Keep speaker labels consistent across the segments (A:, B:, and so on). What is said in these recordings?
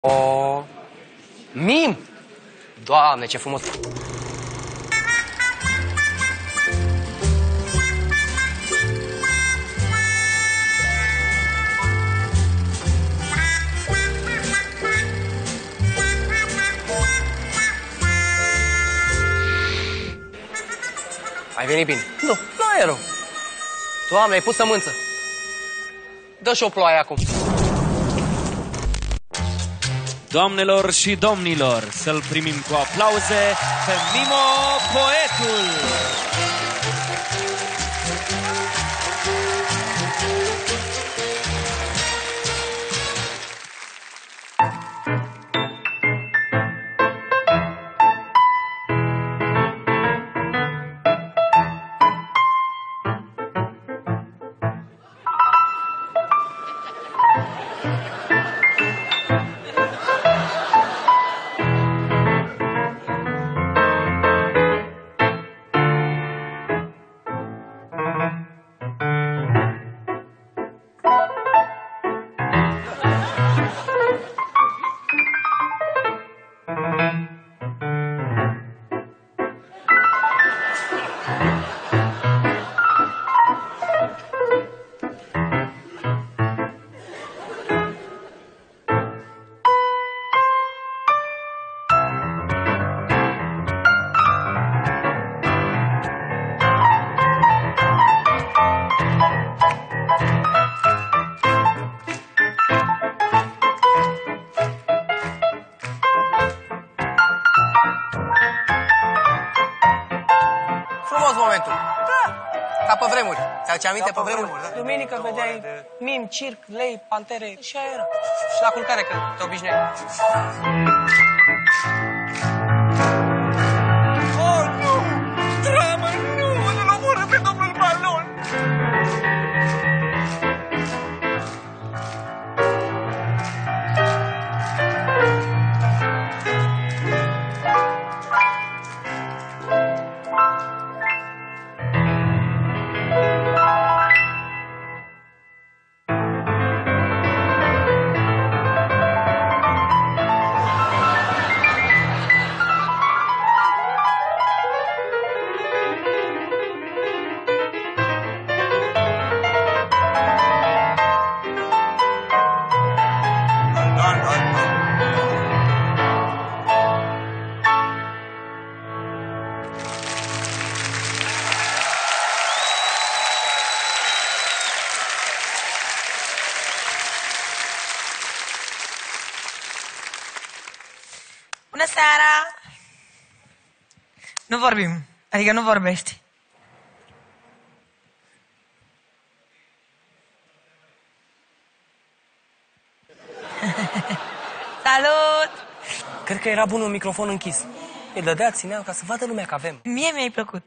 A: O... Mim! Doamne, ce frumos! Ai venit bine? Nu e rău. Doamne, ai pus sămânță. Dă și o ploaie acum.
B: Doamnelor și domnilor, să-l primim cu aplauze pe Mimo, poetul!
A: Frumos momentul. Da. Ca pe vremuri. Ți-aduce aminte pe vremuri?
C: Da? Duminică vedeai mim, circ, lei, pantere și aia era.
A: Și la culcare, că te obișnuieai.
C: Oh, nu! Dramă, nu! Nu-l omoră pe domnul Balon!
D: Bună seara! Nu vorbim, adică nu vorbești. Salut!
A: Cred că era bun un microfon închis. Îi dădea, ținea, ca să vadă lumea că avem.
D: Mie mi-ai plăcut.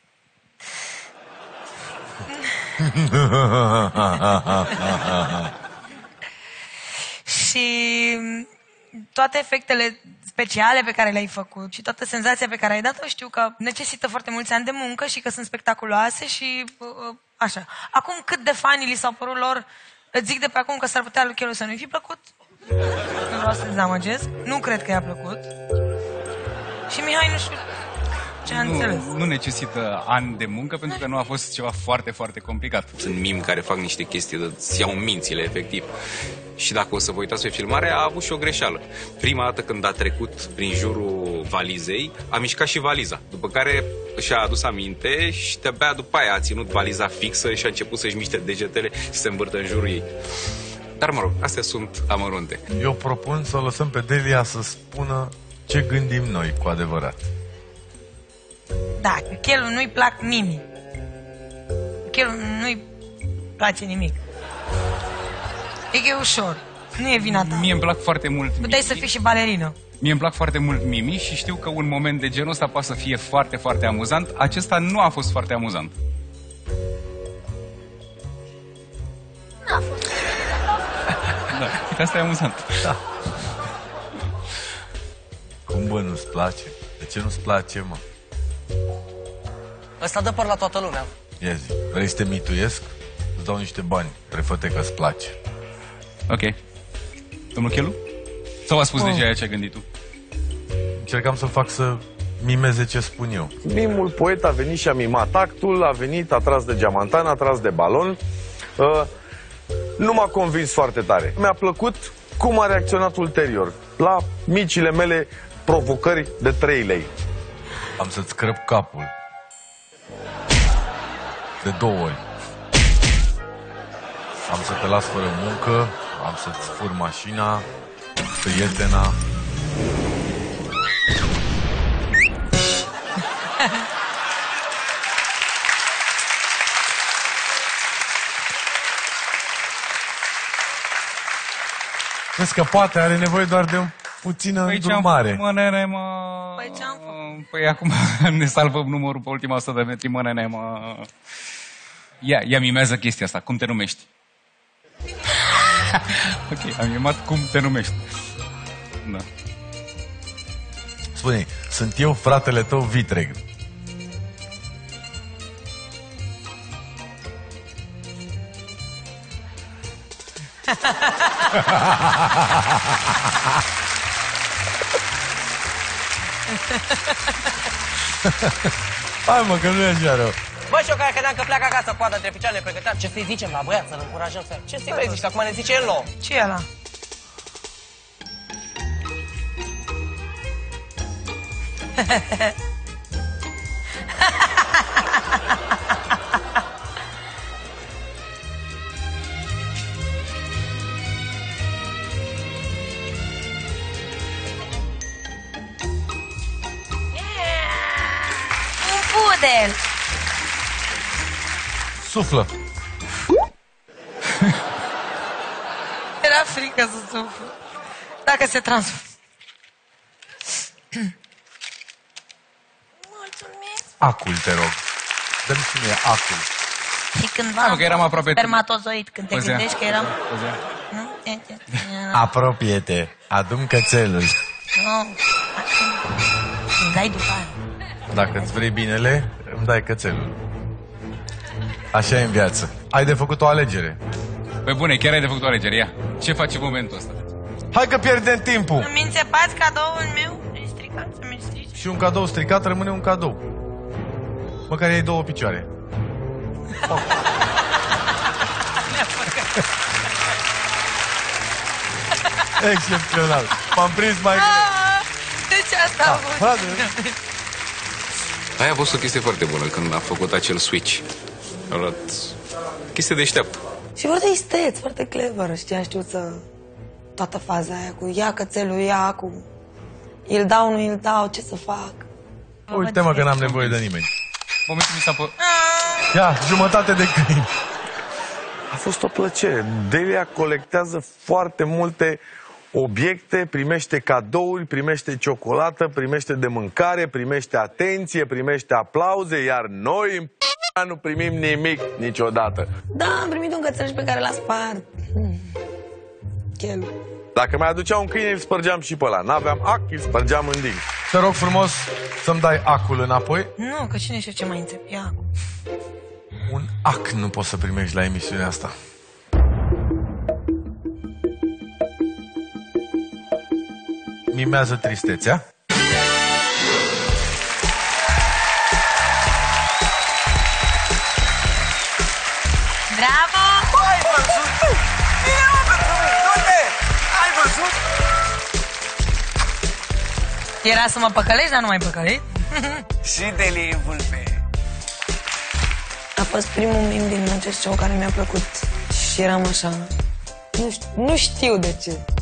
D: Și toate efectele speciale pe care le-ai făcut și toată senzația pe care ai dat-o, știu că necesită foarte mulți ani de muncă și că sunt spectaculoase și așa. Acum cât de fani li s-au părut lor, îți zic de pe acum că s-ar putea lui Chelu să nu-i fi plăcut. Nu vreau să dezamăgesc. Nu cred că i-a plăcut. Și Mihai nu știu ce a înțeles.
E: Nu necesită ani de muncă pentru că nu a fost ceva foarte, foarte complicat.
F: Sunt mimi care fac niște chestii de îți iau mințile, efectiv. Și dacă o să vă uitați pe filmare, a avut și o greșeală. Prima dată când a trecut prin jurul valizei, a mișcat și valiza. După care și-a adus aminte și de-abia după aia a ținut valiza fixă și a început să-și miște degetele și să se învârtă în jurul ei. Dar mă rog, astea sunt amărunte.
G: Eu propun să o lăsăm pe Delia să spună ce gândim noi cu adevărat.
D: Da, că Chelu nu-i plac mimi. Chelu nu-i place nimic. E că e ușor. Nu e vina ta.
E: Mie îmi plac foarte mult
D: Puteai
E: mimi.
D: să fii și balerină.
E: Mie îmi plac foarte mult mimi și știu că un moment de genul ăsta poate să fie foarte, foarte amuzant. Acesta nu a fost foarte amuzant.
D: N-a fost.
E: Da, uite, asta e amuzant.
G: Da. Cum bă, nu-ți place? De ce nu-ți place, mă?
A: Ăsta dă păr la toată lumea.
G: Ia zi, vrei să te mituiesc? Îți dau niște bani, prefă-te că-ți place.
E: Ok. Domnul Chelu? Sau a spus deja ce ai gândit tu?
G: Încercam să-l fac să mimeze ce spun eu.
H: Mimul poet a venit și a mimat actul, a venit, a tras de geamantan, a tras de balon. Nu m-a convins foarte tare. Mi-a plăcut cum a reacționat ulterior la micile mele provocări de 3 lei.
G: Am să-ți crăp capul. De 2 ori. Am să te las fără muncă, am să-ți fur mașina, prietena. Vezi că poate are nevoie doar de o puțină îndrumare.
E: Mă, nene, mă...
D: Păi ce-am făcut?
E: Păi acum ne salvăm numărul pe ultima 100 de metri, mă, nene, mă... Ia mimează chestia asta. Cum te numești? Ok, am mimat cum te numești. Da.
G: Spune, sunt eu fratele tău vitreg. Hai mă, că nu e așa rău.
A: Bă, și eu care credeam că pleacă acasă, coada între picioarele pregăteam. Ce să-i zicem la băiat, să-l încurajăm să... Ce să-i mai zici, că acum ne zice el nou.
D: Ce e ăla? Un pudel!
G: Suflă.
D: Era frică să suflu. Dacă se transformă. Mulțumesc!
G: Acul, te rog. Dă-mi și mie acul.
D: Și cândva
E: Că eram aproape...
D: spermatozoid, când te gândești că eram... Nu?
G: Apropie-te, adu-mi cățelul.
D: Nu. Îmi dai după aia.
G: Dacă îți vrei binele, îmi dai cățelul. Așa e în viață. Ai de făcut o alegere.
E: Păi bune, chiar ai de făcut o alegere, ia. Ce faci în momentul ăsta?
G: Hai că pierdem timpul.
D: Îmi înțepați cadoul meu? E stricat să mi strici.
G: Și un cadou stricat rămâne un cadou. Măcar ai 2 picioare. Excepțional. M-am prins mai bine.
D: Deci asta a fost.
F: Aia a fost o chestie foarte bună când a făcut acel switch. A luat chestie deșteaptă.
I: Și foarte isteț, foarte clever, știi, a știut să... Toată faza aia cu ia cățelul, ia cu... Îl dau, nu îl dau, ce să fac?
G: Uite-mă că n-am nevoie de nimeni.
E: Momentul mi s-a
G: Ia, jumătate de câini.
H: A fost o plăcere. Delia colectează foarte multe obiecte, primește cadouri, primește ciocolată, primește de mâncare, primește atenție, primește aplauze, iar noi în nu primim nimic niciodată.
I: Da, am primit un cățeluș pe care l-a spart. Chelul.
H: Dacă mai aducea un câine, îl spărgeam și pe ăla. N-aveam ac, îl spărgeam în din.
G: Te rog frumos să-mi dai acul înapoi.
D: Nu, că cine știe ce mai înțepi acum.
G: Un ac nu poți să primești la emisiunea asta. Mimează tristețea.
D: Bravo!
C: Ai văzut? Bine, mă, pentru mine, du-te! Ai văzut?
D: Era să mă păcălești, dar nu mai păcălit.
C: Și Delia e vulpe.
I: A fost primul meme din acest show care mi-a plăcut. Și eram așa... Nu știu de ce.